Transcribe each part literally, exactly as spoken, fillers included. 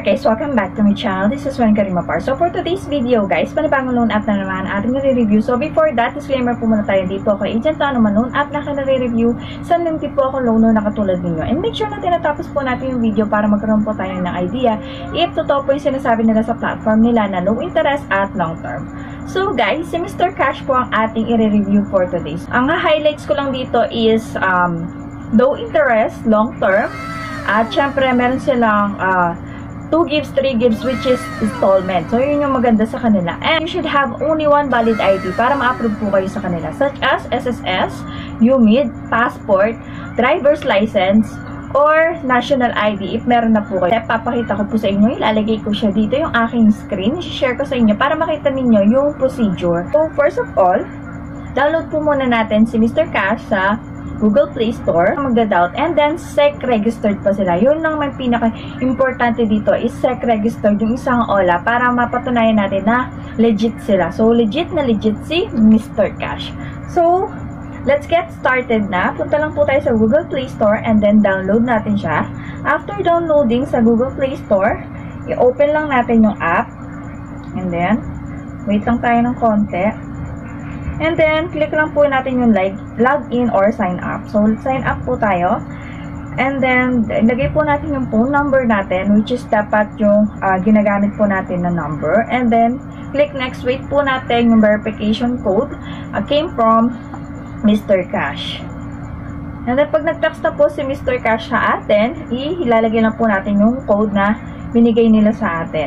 there guys, welcome back to my channel. This is Juan Karima Par. So for today's video guys, panibagong loan app na naman ating nare-review. So before that, disclaimer po muna tayo. Dito ako agent na naman loan app na nare-review. Saan din po ako loaner na katulad ninyo. And make sure na tinatapos po natin yung video para magkaroon po tayo ng idea if totoo po yung sinasabi nila sa platform nila na low interest at long term. So guys, si Mister Cash po ang ating i-review for today. Ang highlights ko lang dito is um, low interest, long term. At syempre meron silang uh, two gives, three gives, which is installment. So, yun yung maganda sa kanila. And you should have only one valid I D para ma-approve po kayo sa kanila. Such as S S S, U M I D, passport, driver's license, or national I D if meron na po kayo. Papakita ko po sa inyo. Ilalagay ko siya dito yung aking screen. I-share ko sa inyo para makita ninyo yung procedure. So, first of all, download po muna natin si Mister Cash sa Google Play Store, magda-doubt, and then S E C registered pa sila. Yun lang may pinaka-importante dito is S E C registered yung isang O L A para mapatunayan natin na legit sila. So, legit na legit si Mister Cash. So, let's get started na. Punta lang po tayo sa Google Play Store and then download natin siya. After downloading sa Google Play Store, i-open lang natin yung app. And then, wait lang tayo ng konti. And then, click lang po natin yung like, login or sign up. So, sign up po tayo. And then, ilagay po natin yung phone number natin, which is dapat yung uh, ginagamit po natin na number. And then, click next. Wait po natin yung verification code uh, came from Mister Cash. And then, pag nag-text na po si Mister Cash sa atin, ilalagay lang po natin yung code na binigay nila sa atin.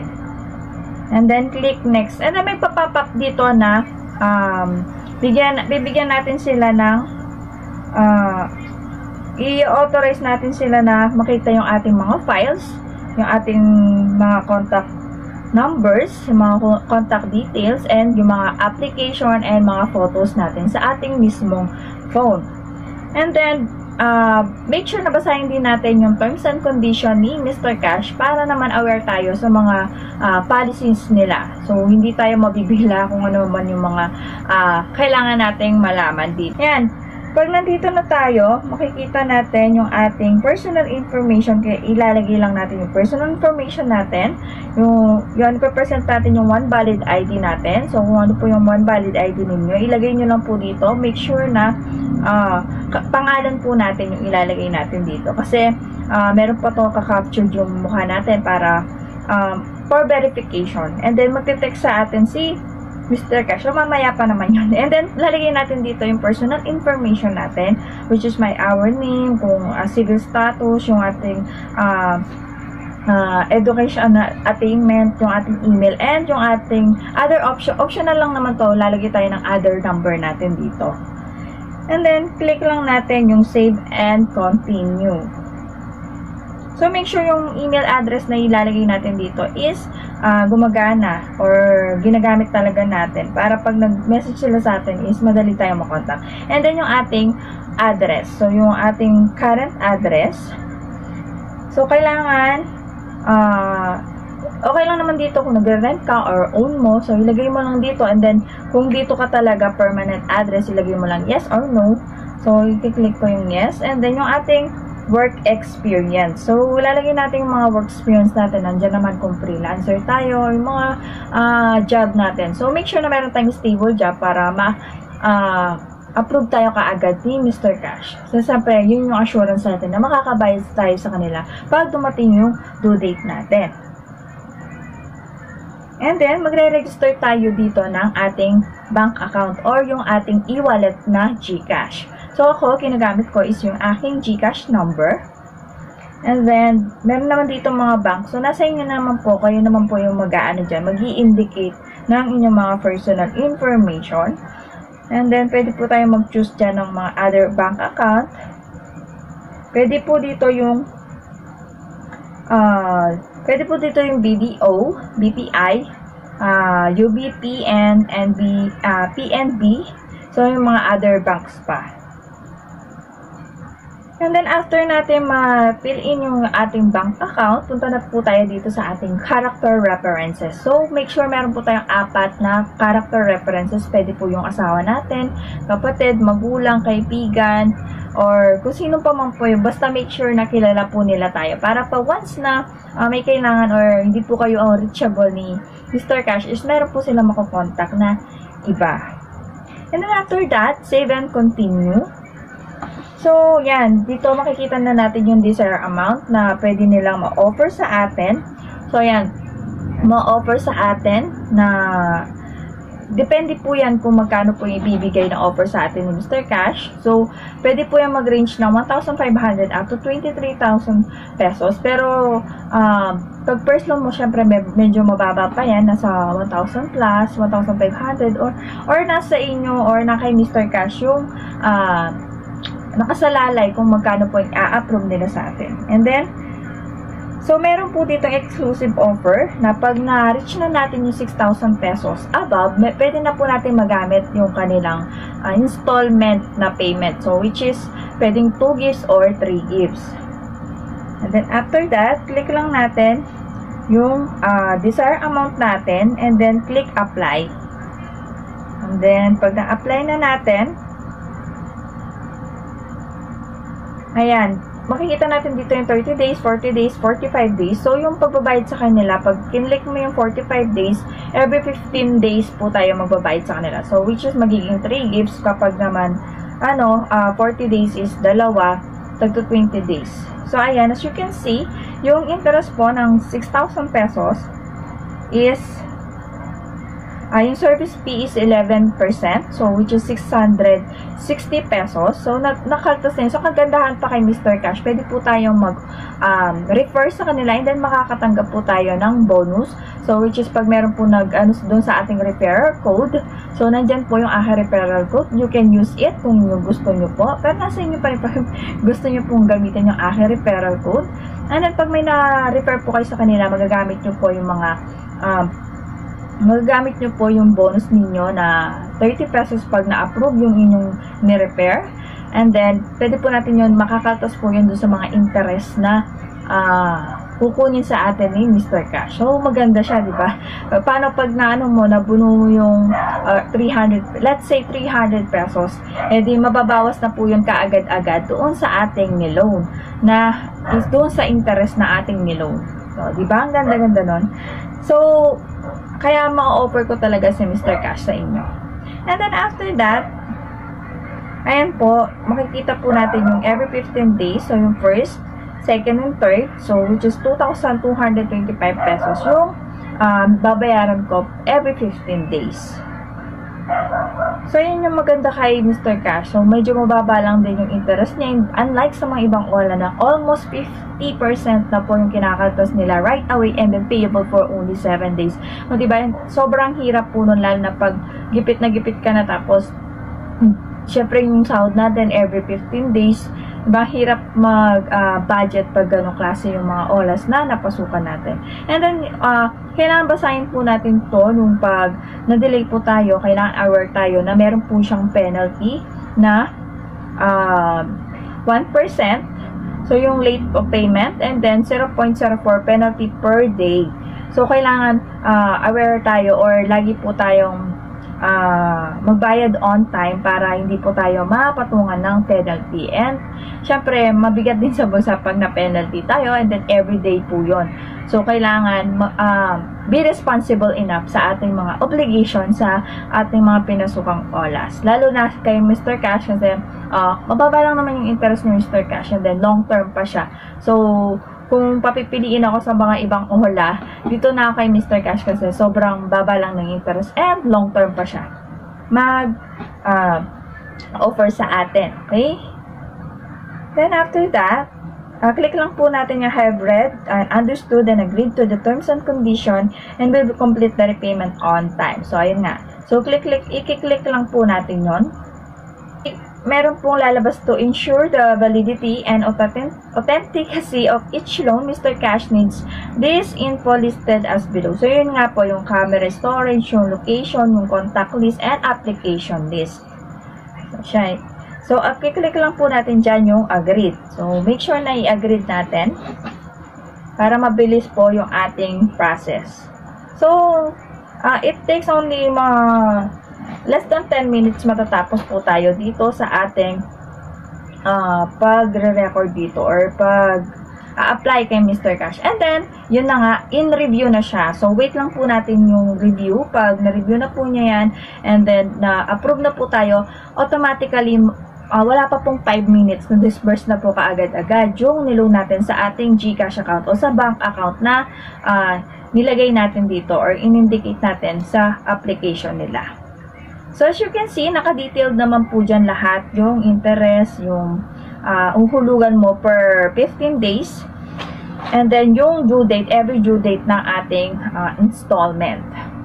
And then, click next. And then, may papap up dito na um, Bigyan, bibigyan natin sila ng uh, i-authorize natin sila na makita yung ating mga files, yung ating mga contact numbers, yung mga contact details, and yung mga application and mga photos natin sa ating mismong phone. And then, uh, make sure na basahin din natin yung terms and condition ni Mister Cash para naman aware tayo sa mga uh, policies nila. So, hindi tayo mabibigla kung ano man yung mga uh, kailangan nating malaman dito. Yan. Pag nandito na tayo, makikita natin yung ating personal information. Kaya ilalagay lang natin yung personal information natin. Yung, yun, ipapresent natin yung one valid I D natin. So, kung ano po yung one valid I D ninyo, ilagay nyo lang po dito. Make sure na uh, pangalan po natin yung ilalagay natin dito. Kasi, uh, meron pa to ka-capture yung mukha natin para um, for verification. And then, magte-text sa atin si Mister Cash. So, mamaya pa naman yun. And then, lalagay natin dito yung personal information natin, which is my our name, kung uh, civil status, yung ating uh, uh, education attainment, yung ating email, and yung ating other option. Optional lang naman to. Lalagay tayo ng other number natin dito. And then, click lang natin yung save and continue. So, make sure yung email address na ilalagay natin dito is uh, gumagana or ginagamit talaga natin para pag nag-message sila sa atin is madali tayo makontak. And then, yung ating address. So, yung ating current address. So, kailangan uh, okay lang naman dito kung nagre-rent ka or own mo. So, ilagay mo lang dito. And then, kung dito ka talaga permanent address, ilagay mo lang yes or no. So, i-click ko yung yes. And then, yung ating work experience. So, lalagay natin yung mga work experience natin. Nandiyan naman kung freelancer tayo, yung mga uh, job natin. So, make sure na meron tayong stable job para ma-approve uh, tayo kaagad ni Mister Cash. So, siyempre, yun yung assurance natin na makakabayad tayo sa kanila pag dumating yung due date natin. And then, magre-register tayo dito ng ating bank account or yung ating e-wallet na GCash. So, ako, kinagamit ko is yung aking GCash number. And then, meron naman dito mga bank. So, nasa inyo naman po, kayo naman po yung mag-aano dyan, mag-i-indicate ng inyong mga personal information. And then, pwede po tayo mag-choose dyan ng mga other bank account. Pwede po dito yung, uh, pwede po dito yung B D O, B P I, uh, U B P, and, and B, uh, P N B. So, yung mga other banks pa. And then, after natin ma-fill in yung ating bank account, punta na po tayo dito sa ating character references. So, make sure meron po tayong apat na character references. Pwede po yung asawa natin, kapatid, magulang, kaibigan, or kung sino pa man po yun, basta make sure na kilala po nila tayo. Para pa once na uh, may kailangan or hindi po kayo uh, reachable ni Mister Cash, is meron po sila makokontakt na iba. And then after that, save and continue. So, yan. Dito makikita na natin yung desired amount na pwede nilang ma-offer sa atin. So, yan. Ma-offer sa atin na depende po yan kung magkano po yung ibibigay na offer sa atin ni Mister Cash. So, pwede po yan mag-range ng one thousand five hundred up to twenty-three thousand pesos. Pero, uh, pag first loan mo, syempre med medyo mababa pa yan. Nasa one thousand plus, one thousand five hundred, or, or nasa inyo, or na kay Mister Cash yung uh, nakasalalay kung magkano po yung a-approve nila sa atin. And then, so, meron po dito exclusive offer na pag na-reach na natin yung six thousand pesos above, may, pwede na po natin magamit yung kanilang uh, installment na payment. So, which is pwedeng two gifts or three gifts. And then, after that, click lang natin yung uh, desired amount natin and then click apply. And then, pag na-apply na natin, ayan, makikita natin dito yung thirty days, forty days, forty-five days. So, yung pagbabayad sa kanila, pag kinlik mo yung forty-five days, every fifteen days po tayo magbabayad sa kanila. So, which is magiging three gifts kapag naman, ano, uh, forty days is dalawa, tagto twenty days. So, ayan, as you can see, yung interest po ng six thousand pesos is, uh, yung service fee is eleven percent. So, which is six hundred sixty pesos. So, na nakaltas na yun. So, kagandahan pa kay Mister Cash, pwede po tayong mag-refer um, sa kanila and then makakatanggap po tayo ng bonus. So, which is pag meron po nag, ano, doon sa ating referral code. So, nandyan po yung aking referral code. You can use it kung yung gusto nyo po. Pero nasa inyo pa rin po gusto nyo pong gamitin yung aking referral code. And then, pag may na-refer po kayo sa kanila, magagamit nyo po yung mga um, magagamit nyo po yung bonus ninyo na thirty pesos pag na-approve yung inyong ni-repair. And then, pwede po natin yun, makakaltas po yun doon sa mga interest na uh, kukunin sa atin ni Mister Cash. So, maganda siya, di ba? Paano pag naano mo, nabuno mo yung uh, three hundred, let's say three hundred pesos, eh di mababawas na po yun kaagad-agad doon sa ating ni-loan, na is doon sa interest na ating ni-loan. So, di ba? Ang ganda-ganda nun. So, kaya ma-offer ko talaga si Mister Cash sa inyo. And then after that, ayan po, makikita po natin yung every fifteen days. So, yung first, second, and third. So, which is two thousand two hundred twenty-five pesos yung um, babayaran ko every fifteen days. So, yun yung maganda kay Mister Cash. So, medyo mababa lang din yung interest niya. Unlike sa mga ibang O L A na almost fifty percent na po yung kinakaltas nila right away and then payable for only seven days. No, diba? Sobrang hirap po nun, lalo na pag gipit na gipit ka na tapos syempre yung sahod natin every fifteen days. Diba? Hirap mag-budget uh, pag ganong klase yung mga olas na napasukan natin. And then, uh, kailangan basahin po natin to nung pag na-delay po tayo, kailangan aware tayo na meron po siyang penalty na uh, one percent. So, yung late of payment and then zero point zero four penalty per day. So, kailangan uh, aware tayo or lagi po tayong Uh, magbayad on time para hindi po tayo mapatungan ng penalty. And syempre mabigat din sa bulsa pag na penalty tayo and then everyday po yon. So kailangan uh, be responsible enough sa ating mga obligation sa ating mga pinasukang olas, lalo na kay Mister Cash kasi uh, mababa lang naman yung interest ni Mister Cash and then long term pa siya. So kung papipiliin ako sa mga ibang ohola, dito na ako kay Mister Cash kasi sobrang baba lang ng interest and long term pa siya mag uh, offer sa atin. Okay? Then after that, uh, click lang po natin yung have read and understood and agreed to the terms and condition and will complete the repayment on time. So ayun nga. So click click i-click lang po natin yon. Meron pong lalabas to ensure the validity and authenticity of each loan. Mister Cash needs this info listed as below. So, yun nga po yung camera storage, yung location, yung contact list, and application list. So, siya. So, i-click lang po natin dyan yung agreed. So, make sure na i-agreed natin para mabilis po yung ating process. So, uh, it takes only mga less than ten minutes matatapos po tayo dito sa ating uh, pag-re-record dito or pag a-apply kay Mister Cash. And then, yun na nga, in review na siya. So, wait lang po natin yung review. Pag na-review na po niya yan, and then, na-approve na po tayo, automatically, uh, wala pa pong five minutes, na-disburse na po kaagad-agad yung niloan natin sa ating GCash account o sa bank account na uh, nilagay natin dito or in-indicate natin sa application nila. So, as you can see, naka-detailed naman po dyan lahat, yung interest, yung uh, uhulugan mo per fifteen days, and then yung due date, every due date ng ating uh, installment.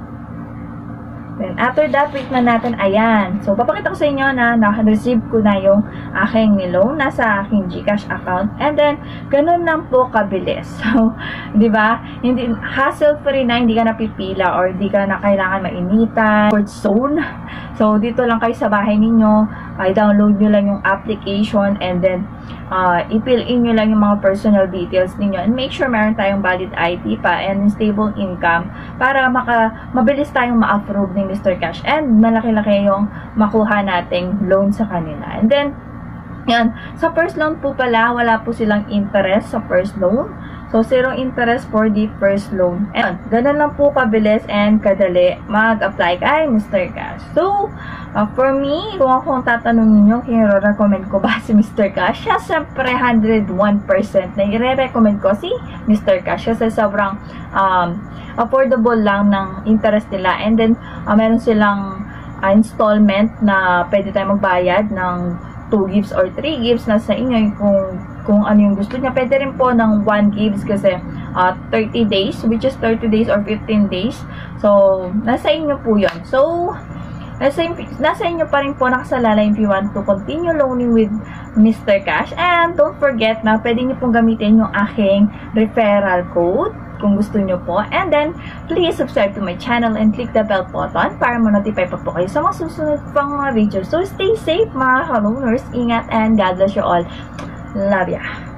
Then, after that, wait na natin, ayan. So, papakita ko sa inyo na naka-receive ko na yung aking niloan, nasa aking GCash account. And then, ganun lang po kabilis. So, di ba? Hindi, hassle-free na, hindi ka napipila or hindi ka na kailangan mainitan. Word zone. So, dito lang kayo sa bahay ninyo, i-download nyo lang yung application and then, uh, i-fill in nyo lang yung mga personal details ninyo and make sure meron tayong valid I D pa and stable income para maka, mabilis tayong ma-approve ni Mister Cash and malaki-laki yung makuha nating loan sa kanila. And then, yan, sa first loan po pala, wala po silang interest sa first loan. So, zero interest for the first loan. And, ganun lang po kabilis and kadali mag-apply kay Mister Cash. So, uh, for me, kung akong tatanungin nyo, kino-recommend ko ba si Mister Cash? Siya, siyempre, one hundred one percent na i-recommend ko si Mister Cash kasi sobrang um, affordable lang ng interest nila. And then, uh, meron silang uh, installment na pwede tayo magbayad ng two gigs or three gigs na sa inyo kung kung ano yung gusto niya. Pwede rin po ng one gigs kasi uh, thirty days, which is thirty days or fifteen days. So, nasa inyo po yun. So, nasa, nasa inyo pa rin po nakasalalay if you want to continue loaning with Mister Cash. And don't forget na pwede nyo pong gamitin yung aking referral code kung gusto nyo po. And then, please subscribe to my channel and click the bell button para ma-notify pa po kayo sa mga susunod pang mga videos. So, stay safe mga ka-loaners. Ingat and God bless you all. Love ya.